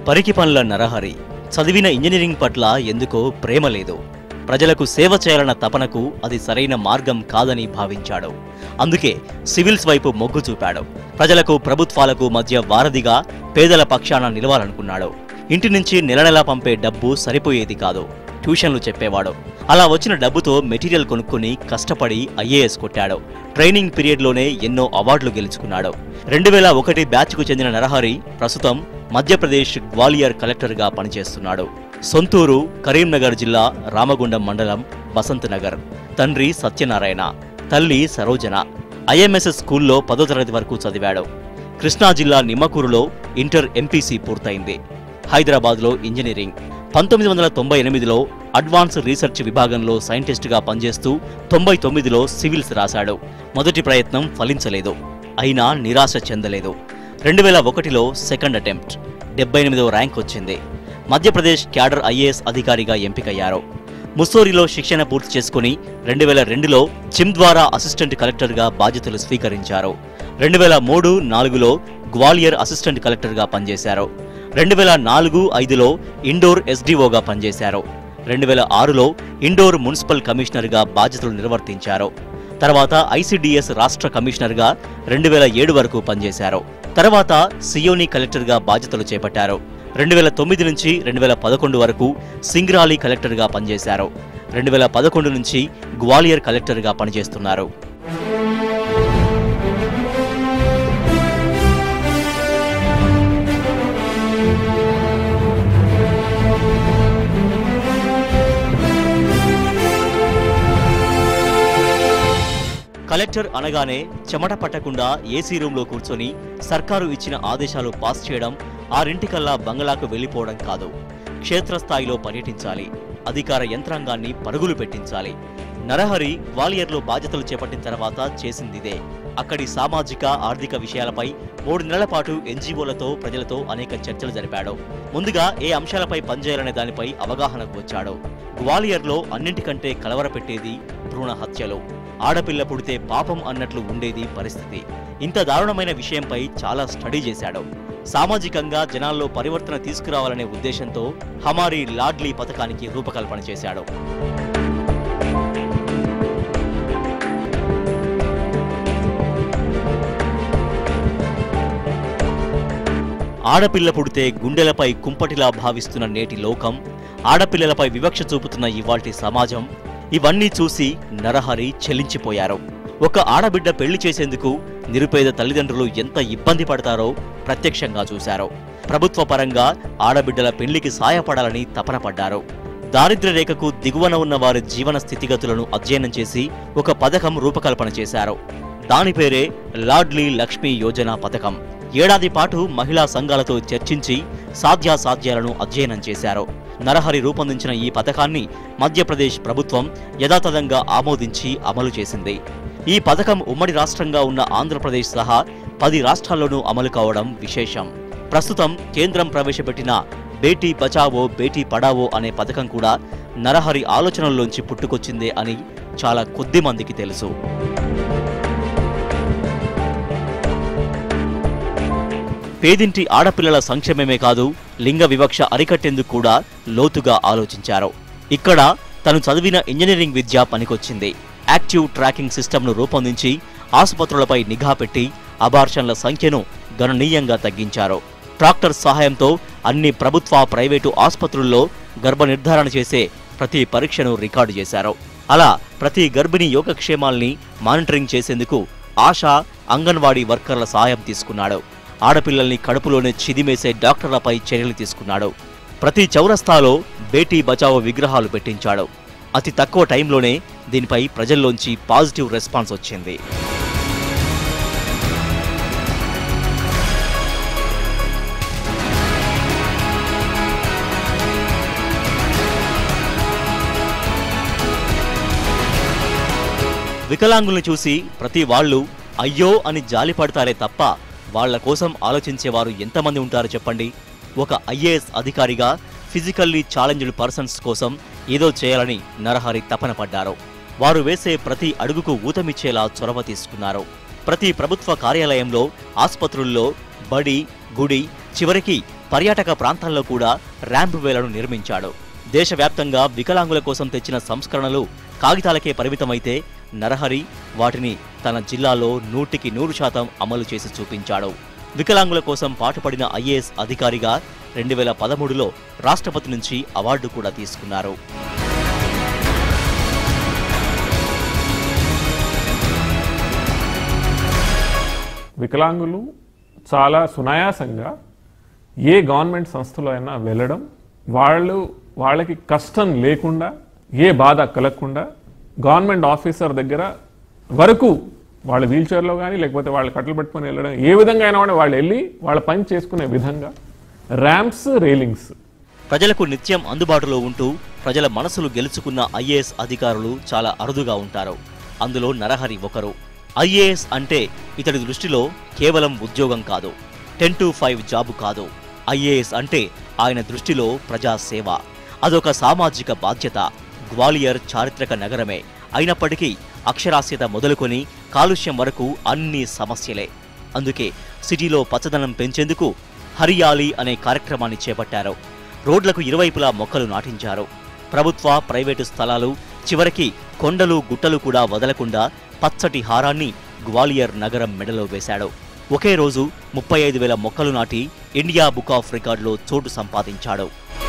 పరికి పనుల నరహరి చదివిన ఇంజనీరింగ్ పట్ల ఎందుకో ప్రేమ లేదు. ప్రజలకు సేవ చేయాలన్న తపనకు అది సరైన మార్గం కాదని భావించాడు. అందుకే సివిల్స్ వైపు మొగ్గు చూపాడు. ప్రజలకు ప్రభుత్వాలకు మధ్య వారధిగా పేదల పక్షాన నిలవాలనుకున్నాడు. ఇంటి నుంచి నెల నెలా పంపే డబ్బు సరిపోయేది కాదు. ట్యూషన్లు చెప్పేవాడు. అలా వచ్చిన డబ్బుతో మెటీరియల్ కొనుక్కుని కష్టపడి ఐఏఎస్ కొట్టాడు. ట్రైనింగ్ పీరియడ్లోనే ఎన్నో అవార్డులు గెలుచుకున్నాడు. 2001 బ్యాచ్కు చెందిన నరహరి ప్రస్తుతం మధ్యప్రదేశ్ గ్వాలియర్ కలెక్టర్గా పనిచేస్తున్నాడు. సొంతూరు కరీంనగర్ జిల్లా రామగుండం మండలం బసంత్ నగర్. తండ్రి సత్యనారాయణ, తల్లి సరోజన. ఐఎంఎస్ఎస్ స్కూల్లో 10వ తరగతి వరకు చదివాడు. కృష్ణా జిల్లా నిమ్మకూరులో ఇంటర్ ఎంపీసీ పూర్తయింది. హైదరాబాద్లో ఇంజనీరింగ్. 1998లో అడ్వాన్స్ రీసెర్చ్ విభాగంలో సైంటిస్టుగా పనిచేస్తూ 99లో సివిల్స్ రాశాడు. మొదటి ప్రయత్నం ఫలించలేదు. అయినా నిరాశ చెందలేదు. 2001లో సెకండ్ అటెంప్ట్ 78వ ర్యాంక్ వచ్చింది. మధ్యప్రదేశ్ క్యాడర్ ఐఏఎస్ అధికారిగా ఎంపికయ్యారు. ముస్సోరిలో శిక్షణ పూర్తి చేసుకుని 2002లో చింద్వారా అసిస్టెంట్ కలెక్టర్గా బాధ్యతలు స్వీకరించారు. 2003-04లో గ్వాలియర్ అసిస్టెంట్ కలెక్టర్గా పనిచేశారు. 2004-05లో ఇండోర్ ఎస్డీఓగా పనిచేశారు. 2006లో ఇండోర్ మున్సిపల్ కమిషనర్గా బాధ్యతలు నిర్వర్తించారు. తర్వాత ఐసీడీఎస్ రాష్ట్ర కమిషనర్గా 2007 వరకు పనిచేశారు. తర్వాత సియోని కలెక్టర్గా బాధ్యతలు చేపట్టారు. 2009 నుంచి 2011 వరకు సింగ్రాలి కలెక్టర్గా పనిచేశారు. 2011 నుంచి గ్వాలియర్ కలెక్టర్గా పనిచేస్తున్నారు. కలెక్టర్ అనగానే చెమట పట్టకుండా ఏసీ రూంలో కూర్చొని సర్కారు ఇచ్చిన ఆదేశాలు పాస్ చేయడం, ఆరింటికల్లా బంగళాకు వెళ్లిపోవడం కాదు. క్షేత్రస్థాయిలో పర్యటించాలి. అధికార యంత్రాంగాన్ని పరుగులు పెట్టించాలి. నరహరి గ్వాలియర్లో బాధ్యతలు చేపట్టిన తర్వాత చేసిందిదే. అక్కడి సామాజిక ఆర్థిక విషయాలపై 3 నెలల పాటు ఎన్జీఓలతో ప్రజలతో అనేక చర్చలు జరిపాడు. ముందుగా ఏ అంశాలపై పనిచేయాలనే దానిపై అవగాహనకు వచ్చాడు. గ్వాలియర్లో అన్నింటికంటే కలవరపెట్టేది భ్రూణ హత్యలు. ఆడపిల్ల పుడితే పాపం అన్నట్లు ఉండేది పరిస్థితి. ఇంత దారుణమైన విషయంపై చాలా స్టడీ చేశాడు. సామాజికంగా జనాల్లో పరివర్తన తీసుకురావాలనే ఉద్దేశంతో హమారీ లాడ్లీ పథకానికి రూపకల్పన చేశాడు. ఆడపిల్ల పుడితే గుండెలపై కుంపటిలా భావిస్తున్న నేటి లోకం, ఆడపిల్లలపై వివక్ష చూపుతున్న ఇవాల్టి సమాజం, ఇవన్నీ చూసి నరహరి చెలించిపోయారు. ఒక ఆడబిడ్డ పెళ్లి చేసేందుకు నిరుపేద తల్లిదండ్రులు ఎంత ఇబ్బంది పడతారో ప్రత్యక్షంగా చూశారు. ప్రభుత్వ పరంగా ఆడబిడ్డల పెళ్లికి సాయపడాలని తపన పడ్డారు. దారిద్ర్య రేఖకు దిగువన ఉన్న వారి జీవన స్థితిగతులను అధ్యయనం చేసి ఒక పథకం రూపకల్పన చేశారు. దాని పేరే లాడ్లీ లక్ష్మీ యోజన పథకం. ఏడాది పాటు మహిళా సంఘాలతో చర్చించి సాధ్యాసాధ్యాలను అధ్యయనం చేశారు. నరహరి రూపొందించిన ఈ పథకాన్ని మధ్యప్రదేశ్ ప్రభుత్వం యథాతథంగా ఆమోదించి అమలు చేసింది. ఈ పథకం ఉమ్మడి రాష్ట్రంగా ఉన్న ఆంధ్రప్రదేశ్ సహా 10 రాష్ట్రాల్లోనూ అమలు కావడం విశేషం. ప్రస్తుతం కేంద్రం ప్రవేశపెట్టిన బేటీ బచావో బేటీ పడావో అనే పథకం కూడా నరహరి ఆలోచనల్లోంచి పుట్టుకొచ్చిందే అని చాలా కొద్ది మందికి తెలుసు. పేదింటి ఆడపిల్లల సంక్షేమమే కాదు, లింగ వివక్ష అరికట్టేందుకు కూడా లోతుగా ఆలోచించారు. ఇక్కడ తను చదివిన ఇంజనీరింగ్ విద్య పనికొచ్చింది. యాక్టివ్ ట్రాకింగ్ సిస్టమ్ను రూపొందించి ఆసుపత్రులపై నిఘా పెట్టి అబార్షన్ల సంఖ్యను గణనీయంగా తగ్గించారు. ట్రాక్టర్ సహాయంతో అన్ని ప్రభుత్వ ప్రైవేటు ఆసుపత్రుల్లో గర్భ నిర్ధారణ చేసే ప్రతి పరీక్షను రికార్డు చేశారు. అలా ప్రతి గర్భిణీ యోగక్షేమాల్ని మానిటరింగ్ చేసేందుకు ఆశా, అంగన్వాడీ వర్కర్ల సహాయం తీసుకున్నాడు. ఆడపిల్లల్ని కడుపులోనే చిదిమేసే డాక్టర్లపై చర్యలు తీసుకున్నాడు. ప్రతి చౌరస్తాలో బేటీ బచావో విగ్రహాలు పెట్టించాడు. అతి తక్కువ టైంలోనే దీనిపై ప్రజల్లోంచి పాజిటివ్ రెస్పాన్స్ వచ్చింది. వికలాంగుల్ని చూసి ప్రతి వాళ్ళు అయ్యో అని జాలి పడతారే తప్ప వాళ్ల కోసం ఆలోచించేవారు ఎంతమంది ఉంటారు చెప్పండి. ఒక ఐఏఎస్ అధికారిగా ఫిజికల్లీ ఛాలెంజ్డ్ పర్సన్స్ కోసం ఏదో చేయాలని నరహరి తపన పడ్డారు. వారు వేసే ప్రతి అడుగుకు ఊతమిచ్చేలా చొరవ తీసుకున్నారు. ప్రతి ప్రభుత్వ కార్యాలయంలో, ఆసుపత్రుల్లో, బడి, గుడి, చివరికి పర్యాటక ప్రాంతాల్లో కూడా ర్యాంప్ వేలను నిర్మించాడు. దేశవ్యాప్తంగా వికలాంగుల కోసం తెచ్చిన సంస్కరణలు కాగితాలకే పరిమితమైతే నరహరి వాటిని తన జిల్లాలో 100% అమలు చేసి చూపించాడు. వికలాంగుల కోసం పాటుపడిన ఐఏఎస్ అధికారిగా 2013లో రాష్ట్రపతి నుంచి అవార్డు కూడా తీసుకున్నారు. వికలాంగులు చాలా సునాయాసంగా ఏ గవర్నమెంట్ సంస్థలో అయినా వెళ్ళడం, వాళ్ళకి కష్టం లేకుండా, ఏ బాధ కలగకుండా గవర్నమెంట్ ఆఫీసర్ దగ్గర వరకు వాళ్ళ వీల్ చైర్లో కానీ లేకపోతే వాళ్ళు కట్టలు పెట్టుకొని వెళ్ళడం, ఏ విధంగా అయినా వాళ్ళు వెళ్ళి వాళ్ళ పని చేసుకునే విధంగా ర్యాంప్స్, రైలింగ్స్. ప్రజలకు నిత్యం అందుబాటులో ఉంటూ ప్రజల మనసులు గెలుచుకున్న ఐఏఎస్ అధికారులు చాలా అరుదుగా ఉంటారు. అందులో నరహరి ఒకరు. ఐఏఎస్ అంటే ఇతడి దృష్టిలో కేవలం ఉద్యోగం కాదు, 10 to 5 జాబు కాదు. ఐఏఎస్ అంటే ఆయన దృష్టిలో ప్రజాసేవ. అదొక సామాజిక బాధ్యత. గ్వాలియర్ చారిత్రక నగరమే అయినప్పటికీ అక్షరాస్యత మొదలుకొని కాలుష్యం వరకు అన్ని సమస్యలే. అందుకే సిటీలో పచ్చదనం పెంచేందుకు హరియాలి అనే కార్యక్రమాన్ని చేపట్టారు. రోడ్లకు ఇరువైపులా మొక్కలు నాటించారు. ప్రభుత్వ, ప్రైవేటు స్థలాలు, చివరికి కొండలు, గుట్టలు కూడా వదలకుండా పచ్చటి హారాన్ని గ్వాలియర్ నగరం మెడలో వేశాడు. ఒకే రోజు 35,000 మొక్కలు నాటి ఇండియా బుక్ ఆఫ్ రికార్డులో చోటు సంపాదించాడు.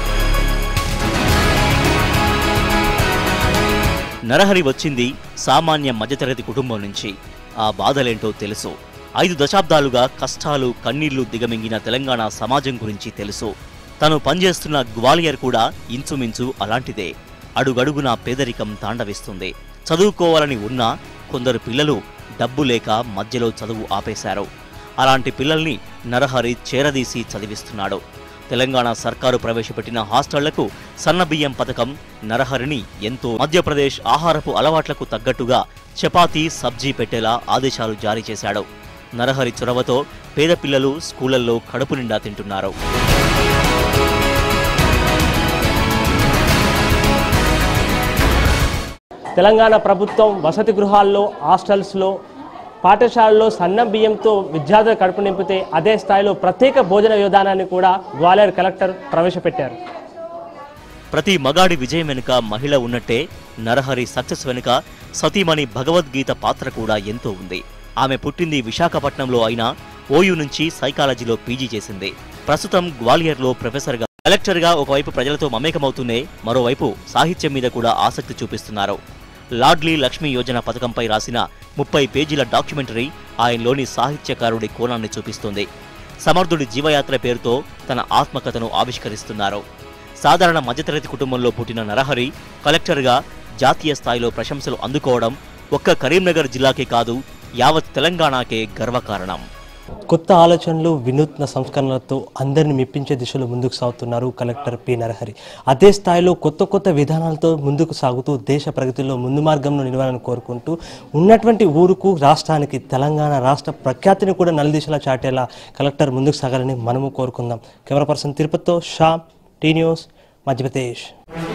నరహరి వచ్చింది సామాన్య మధ్యతరగతి కుటుంబం నుంచి. ఆ బాధలేంటో తెలుసు. 5 దశాబ్దాలుగా కష్టాలు, కన్నీళ్లు దిగమింగిన తెలంగాణ సమాజం గురించి తెలుసు. తను పనిచేస్తున్న గ్వాలియర్ కూడా ఇంచుమించు అలాంటిదే. అడుగడుగునా పేదరికం తాండవిస్తుంది. చదువుకోవాలని ఉన్నా కొందరు పిల్లలు డబ్బు లేక మధ్యలో చదువు ఆపేశారు. అలాంటి పిల్లల్ని నరహరి చేరదీసి చదివిస్తున్నాడు. తెలంగాణ సర్కారు ప్రవేశపెట్టిన హాస్టళ్లకు సన్నబియ్యం పథకం నరహరిని ఎంతో మధ్యప్రదేశ్ ఆహారపు అలవాట్లకు తగ్గట్టుగా చపాతీ, సబ్జీ పెట్టేలా ఆదేశాలు జారీ చేశాడు. నరహరి చొరవతో పేద పిల్లలు స్కూళ్లలో కడుపు నిండా తింటున్నారు. తెలంగాణ ప్రభుత్వం వసతి గృహాల్లో, హాస్టల్స్లో, పాఠశాలలో సన్నం బియ్యంతో విద్యార్థులు కడుపు నింపితే అదే స్థాయిలో ప్రత్యేక భోజన విధానాన్ని కూడా గ్వాలియర్ కలెక్టర్ ప్రవేశపెట్టారు. ప్రతి మగాడి విజయం వెనుక మహిళ ఉన్నట్టే నరహరి సక్సెస్ వెనుక సతీమణి భగవద్గీత పాత్ర కూడా ఎంతో ఉంది. ఆమె పుట్టింది విశాఖపట్నంలో అయినా ఓయూ నుంచి సైకాలజీలో పీజీ చేసింది. ప్రస్తుతం గ్వాలియర్లో ప్రొఫెసర్గా, కలెక్టర్గా ఒకవైపు ప్రజలతో మమేకమవుతూనే మరోవైపు సాహిత్యం మీద కూడా ఆసక్తి చూపిస్తున్నారు. లాడ్లీ లక్ష్మీ యోజన పథకంపై రాసిన 30 పేజీల డాక్యుమెంటరీ ఆయనలోని సాహిత్యకారుడి కోణాన్ని చూపిస్తుంది. సమర్థుడి జీవయాత్ర పేరుతో తన ఆత్మకథను ఆవిష్కరిస్తున్నారు. సాధారణ మధ్యతరగతి కుటుంబంలో పుట్టిన నరహరి కలెక్టర్గా జాతీయ స్థాయిలో ప్రశంసలు అందుకోవడం ఒక్క కరీంనగర్ జిల్లాకే కాదు, యావత్ తెలంగాణకే గర్వకారణం. కొత్త ఆలోచనలు, వినూత్న సంస్కరణలతో అందరిని మెప్పించే దిశలో ముందుకు సాగుతున్నారు కలెక్టర్ పి నరహరి. అదే స్థాయిలో కొత్త విధానాలతో ముందుకు సాగుతూ దేశ ప్రగతిలో ముందు మార్గంలో నిలవాలని కోరుకుంటూ ఉన్నటువంటి ఊరుకు, రాష్ట్రానికి, తెలంగాణ రాష్ట్ర ప్రఖ్యాతిని కూడా నలుదిశలా చాటేలా కలెక్టర్ ముందుకు సాగాలని మనము కోరుకుందాం. కెమెరా పర్సన్ తిరుపతితో శ్యామ్, టీ న్యూస్, మధ్యప్రదేశ్.